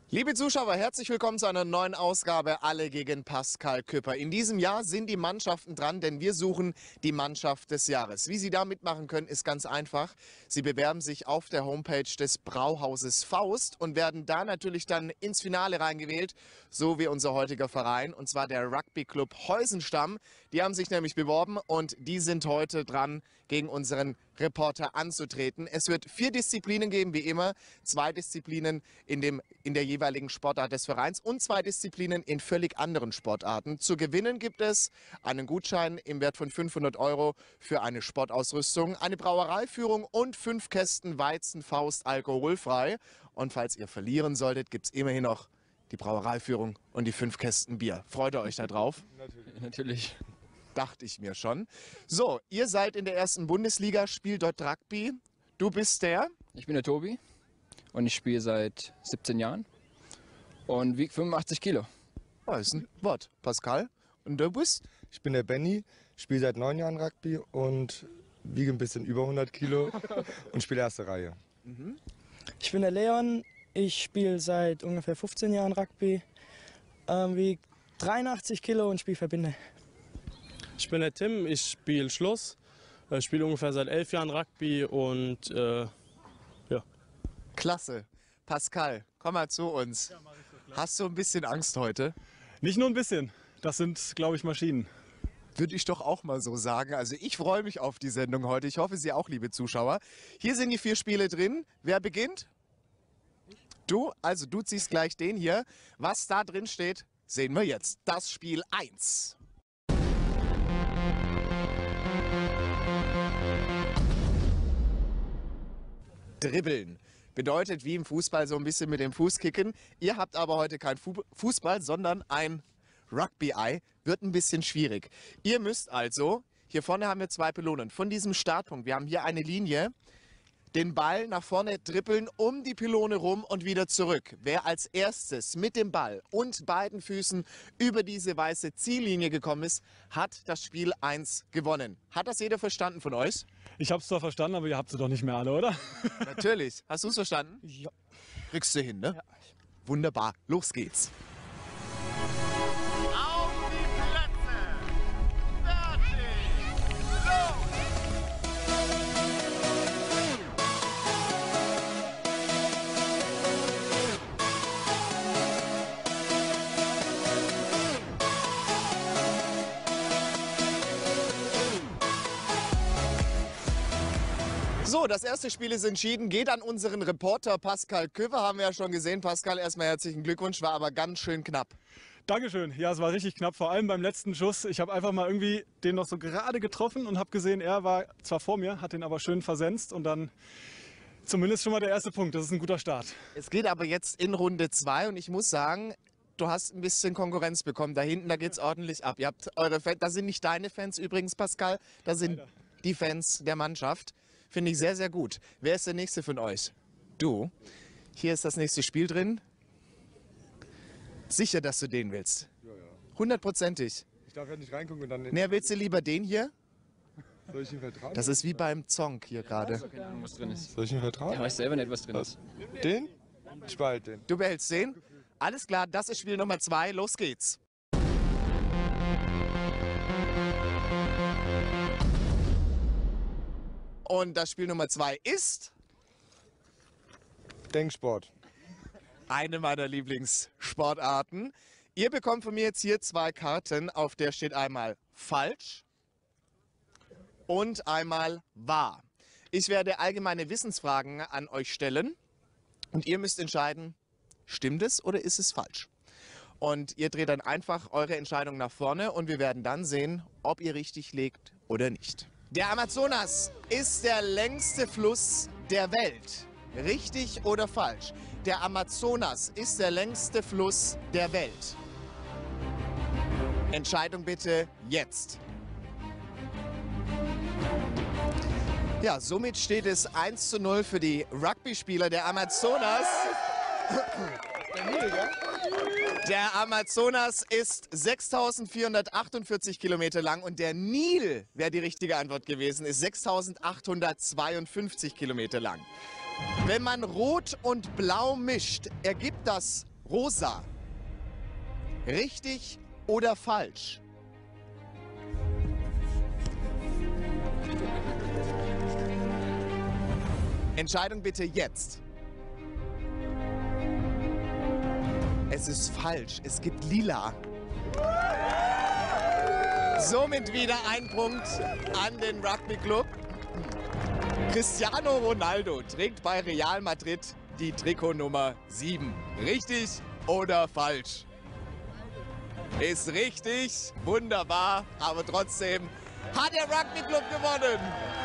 Liebe Zuschauer, herzlich willkommen zu einer neuen Ausgabe Alle gegen Pascal Küpper. In diesem Jahr sind die Mannschaften dran, denn wir suchen die Mannschaft des Jahres. Wie Sie da mitmachen können, ist ganz einfach. Sie bewerben sich auf der Homepage des Brauhauses Faust und werden da natürlich dann ins Finale reingewählt, so wie unser heutiger Verein, und zwar der Rugby Club Heusenstamm. Die haben sich nämlich beworben und die sind heute dran, gegen unseren Reporter anzutreten. Es wird 4 Disziplinen geben, wie immer. 2 Disziplinen in der jeweiligen Sportart des Vereins und 2 Disziplinen in völlig anderen Sportarten. Zu gewinnen gibt es einen Gutschein im Wert von 500 € für eine Sportausrüstung, eine Brauereiführung und 5 Kästen Weizenfaust alkoholfrei. Und falls ihr verlieren solltet, gibt es immerhin noch die Brauereiführung und die 5 Kästen Bier. Freut ihr euch da drauf? Natürlich. Dachte ich mir schon. So, ihr seid in der ersten Bundesliga, spielt dort Rugby. Du bist der? Ich bin der Tobi und ich spiele seit 17 Jahren und wiege 85 Kilo. Oh, ist ein Wort. Pascal. Und du bist? Ich bin der Benny, spiele seit 9 Jahren Rugby und wiege ein bisschen über 100 Kilo und spiele erste Reihe. Ich bin der Leon, ich spiele seit ungefähr 15 Jahren Rugby, wiege 83 Kilo und spiele Verbinde. Ich bin der Tim, ich spiele Schluss, spiele ungefähr seit 11 Jahren Rugby und ja. Klasse. Pascal, komm mal zu uns. Hast du ein bisschen Angst heute? Nicht nur ein bisschen, das sind, glaube ich, Maschinen. Würde ich doch auch mal so sagen. Also ich freue mich auf die Sendung heute. Ich hoffe, Sie auch, liebe Zuschauer. Hier sind die 4 Spiele drin. Wer beginnt? Du, also du ziehst gleich den hier. Was da drin steht, sehen wir jetzt. Das Spiel 1. Dribbeln. Bedeutet wie im Fußball so ein bisschen mit dem Fuß kicken. Ihr habt aber heute kein Fußball, sondern ein Rugby-Ei. Wird ein bisschen schwierig. Ihr müsst also, hier vorne haben wir 2 Pylonen. Von diesem Startpunkt, wir haben hier eine Linie, den Ball nach vorne dribbeln, um die Pylone rum und wieder zurück. Wer als erstes mit dem Ball und beiden Füßen über diese weiße Ziellinie gekommen ist, hat das Spiel 1 gewonnen. Hat das jeder verstanden von euch? Ich habe es zwar verstanden, aber ihr habt sie doch nicht mehr alle, oder? Natürlich. Hast du es verstanden? Ja. Kriegst du hin, ne? Ja. Wunderbar. Los geht's. Auf die Plätze! Fertig! Los! So, das erste Spiel ist entschieden. Geht an unseren Reporter Pascal Küpper. Haben wir ja schon gesehen. Pascal, erstmal herzlichen Glückwunsch. War aber ganz schön knapp. Dankeschön. Ja, es war richtig knapp, vor allem beim letzten Schuss. Ich habe einfach mal irgendwie den noch so gerade getroffen und habe gesehen, er war zwar vor mir, hat den aber schön versenzt und dann zumindest schon mal der erste Punkt. Das ist ein guter Start. Es geht aber jetzt in Runde 2 und ich muss sagen, du hast ein bisschen Konkurrenz bekommen. Da hinten, da geht's ordentlich ab. Ihr habt eure Fans, das sind nicht deine Fans übrigens, Pascal. Das sind Leider die Fans der Mannschaft. Finde ich sehr, sehr gut. Wer ist der Nächste von euch? Du. Hier ist das nächste Spiel drin. Sicher, dass du den willst? Ja, ja. 100%ig. Ich darf ja nicht reingucken und dann... Ne, willst du lieber den hier? Soll ich ihn vertragen? Das ist wie beim Zonk hier gerade. Keine Ahnung, was drin ist. Soll ich ihn Er vertragen? weiß selber nicht, was drin ist. Den? Ich behalte den. Du behältst den? Alles klar, das ist Spiel Nummer 2. Los geht's. Und das Spiel Nummer 2 ist Denksport. eine meiner Lieblingssportarten. Ihr bekommt von mir jetzt hier 2 Karten, auf der steht einmal falsch und einmal wahr. Ich werde allgemeine Wissensfragen an euch stellen und ihr müsst entscheiden, stimmt es oder ist es falsch? Und ihr dreht dann einfach eure Entscheidung nach vorne und wir werden dann sehen, ob ihr richtig liegt oder nicht. Der Amazonas ist der längste Fluss der Welt. Richtig oder falsch? Der Amazonas ist der längste Fluss der Welt. Entscheidung bitte jetzt. Ja, somit steht es 1:0 für die Rugby-Spieler der Amazonas. Der Amazonas ist 6.448 Kilometer lang und der Nil, wäre die richtige Antwort gewesen, ist 6.852 Kilometer lang. Wenn man Rot und Blau mischt, ergibt das Rosa. Richtig oder falsch? Entscheidung bitte jetzt. Es ist falsch. Es gibt lila. Somit wieder ein Punkt an den Rugby Club. Cristiano Ronaldo trägt bei Real Madrid die Trikotnummer 7. Richtig oder falsch? Ist richtig. Wunderbar. Aber trotzdem hat der Rugby Club gewonnen.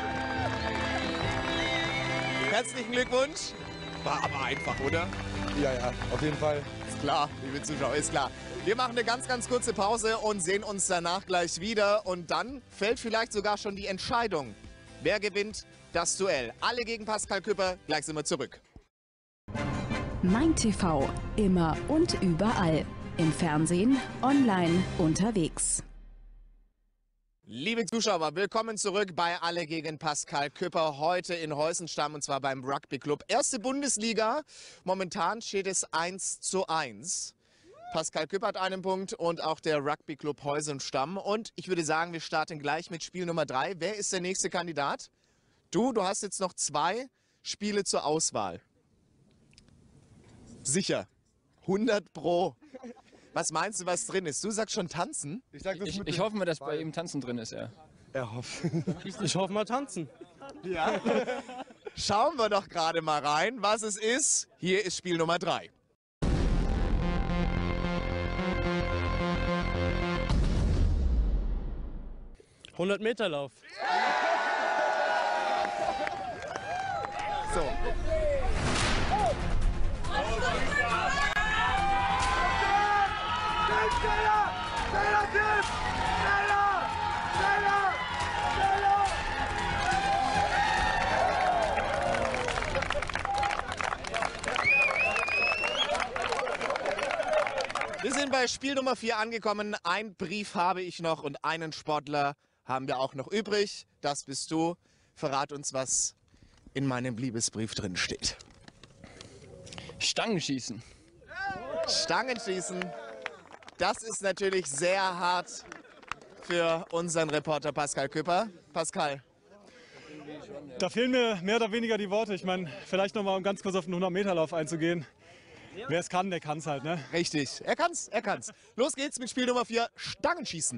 Herzlichen Glückwunsch. War aber einfach, oder? Ja, auf jeden Fall. Ist klar, liebe Zuschauer, ist klar. Wir machen eine ganz, ganz kurze Pause und sehen uns danach gleich wieder. Und dann fällt vielleicht sogar schon die Entscheidung. Wer gewinnt das Duell? Alle gegen Pascal Küpper. Gleich sind wir zurück. Mein TV. Immer und überall. Im Fernsehen, online, unterwegs. Liebe Zuschauer, willkommen zurück bei Alle gegen Pascal Küpper. Heute in Heusenstamm und zwar beim Rugby Club. Erste Bundesliga. Momentan steht es 1:1. Pascal Küpper hat einen Punkt und auch der Rugby Club Heusenstamm. Und ich würde sagen, wir starten gleich mit Spiel Nummer 3. Wer ist der nächste Kandidat? Du hast jetzt noch 2 Spiele zur Auswahl. Sicher. 100 Pro. Was meinst du, was drin ist? Du sagst schon tanzen? Ich hoffe mal, dass bei ihm Tanzen drin ist, ja. Er hofft. Ich hoffe mal tanzen. Ja. Schauen wir doch gerade mal rein, was es ist. Hier ist Spiel Nummer 3. Meterlauf. So. Wir sind bei Spiel Nummer 4 angekommen. Einen Brief habe ich noch und einen Sportler haben wir auch noch übrig. Das bist du. Verrat uns, was in meinem Liebesbrief drin steht. Stangenschießen. Stangenschießen. Das ist natürlich sehr hart für unseren Reporter Pascal Küpper. Pascal. Da fehlen mir mehr oder weniger die Worte. Ich meine, vielleicht noch mal, um ganz kurz auf den 100-Meter-Lauf einzugehen. Wer es kann, der kann es halt, ne? Richtig, er kann's, er kann's. Los geht's mit Spiel Nummer 4, Stangenschießen.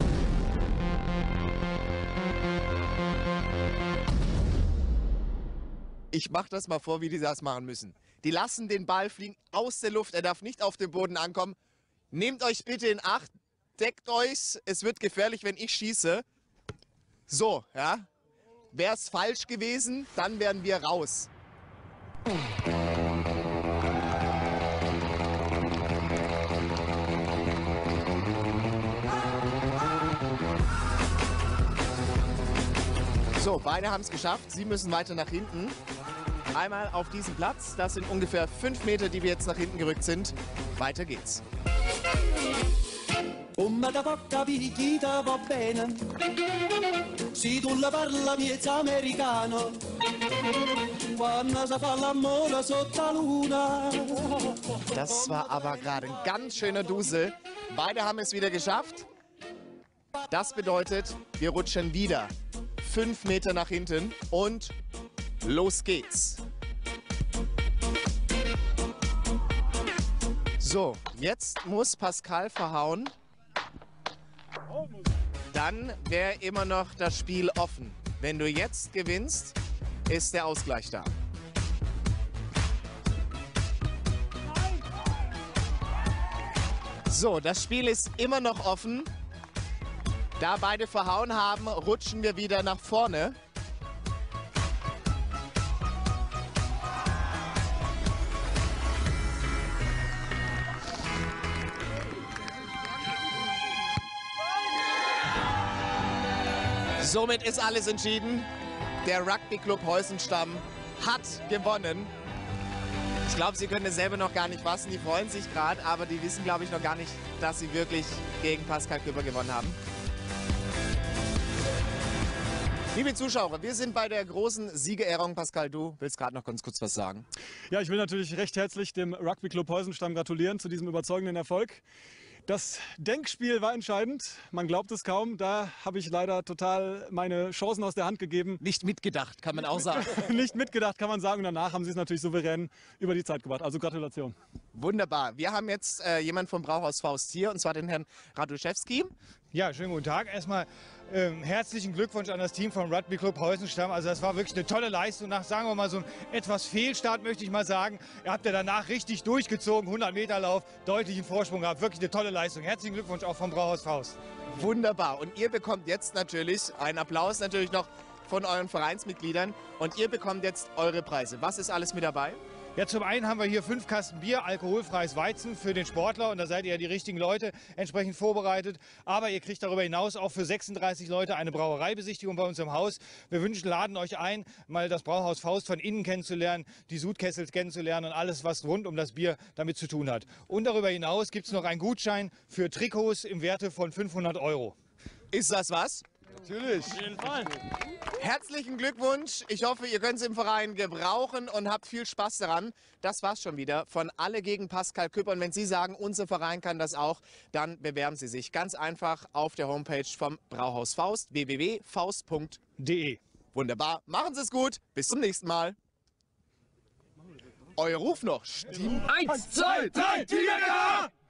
Ich mach das mal vor, wie die das machen müssen. Die lassen den Ball fliegen aus der Luft, er darf nicht auf dem Boden ankommen. Nehmt euch bitte in Acht, deckt euch, es wird gefährlich, wenn ich schieße. So, ja. Wäre es falsch gewesen, dann wären wir raus. So, beide haben es geschafft. Sie müssen weiter nach hinten. Einmal auf diesen Platz. Das sind ungefähr 5 Meter, die wir jetzt nach hinten gerückt sind. Weiter geht's. Come da poca picchita va bene, si tu la parla miezza americano, quando si fa l'amore sotto la luna. Das war aber gerade ein ganz schöner Dusel. Beide haben es wieder geschafft. Das bedeutet, wir rutschen wieder 5 Meter nach hinten und los geht's. So, jetzt muss Pascal verhauen. Dann wäre immer noch das Spiel offen. Wenn du jetzt gewinnst, ist der Ausgleich da. So, das Spiel ist immer noch offen. Da beide verhauen haben, rutschen wir wieder nach vorne. Somit ist alles entschieden. Der Rugby Club Heusenstamm hat gewonnen. Ich glaube, sie können es selber noch gar nicht fassen. Die freuen sich gerade, aber die wissen, glaube ich, noch gar nicht, dass sie wirklich gegen Pascal Küpper gewonnen haben. Liebe Zuschauer, wir sind bei der großen Siegerehrung. Pascal, du willst gerade noch ganz kurz was sagen. Ja, ich will natürlich recht herzlich dem Rugby Club Heusenstamm gratulieren zu diesem überzeugenden Erfolg. Das Denkspiel war entscheidend, man glaubt es kaum, da habe ich leider total meine Chancen aus der Hand gegeben. Nicht mitgedacht, kann man auch sagen. Nicht mitgedacht, kann man sagen, und danach haben sie es natürlich souverän über die Zeit gebracht, also Gratulation. Wunderbar, wir haben jetzt jemanden vom Brauhaus Faust hier, und zwar den Herrn Raduszewski. Ja, schönen guten Tag. Erstmal herzlichen Glückwunsch an das Team vom Rugby Club Heusenstamm. Also das war wirklich eine tolle Leistung. Nach, sagen wir mal, so einem etwas Fehlstart, möchte ich mal sagen. Ihr habt ja danach richtig durchgezogen, 100 Meter Lauf, deutlichen Vorsprung gehabt. Wirklich eine tolle Leistung. Herzlichen Glückwunsch auch vom Brauhaus Faust. Wunderbar, und ihr bekommt jetzt natürlich einen Applaus natürlich noch von euren Vereinsmitgliedern, und ihr bekommt jetzt eure Preise. Was ist alles mit dabei? Ja, zum einen haben wir hier 5 Kasten Bier, alkoholfreies Weizen für den Sportler, und da seid ihr ja die richtigen Leute entsprechend vorbereitet. Aber ihr kriegt darüber hinaus auch für 36 Leute eine Brauereibesichtigung bei uns im Haus. Wir laden euch ein, mal das Brauhaus Faust von innen kennenzulernen, die Sudkessels kennenzulernen und alles, was rund um das Bier damit zu tun hat. Und darüber hinaus gibt es noch einen Gutschein für Trikots im Werte von 500 €. Ist das was? Natürlich. Auf jeden Fall. Herzlichen Glückwunsch. Ich hoffe, ihr könnt es im Verein gebrauchen und habt viel Spaß daran. Das war's schon wieder von Alle gegen Pascal Köper. Und wenn Sie sagen, unser Verein kann das auch, dann bewerben Sie sich ganz einfach auf der Homepage vom Brauhaus Faust, www.faust.de. Wunderbar. Machen Sie es gut. Bis zum nächsten Mal. Euer Ruf noch. Stimmt. 1, 2, 3, Tiger!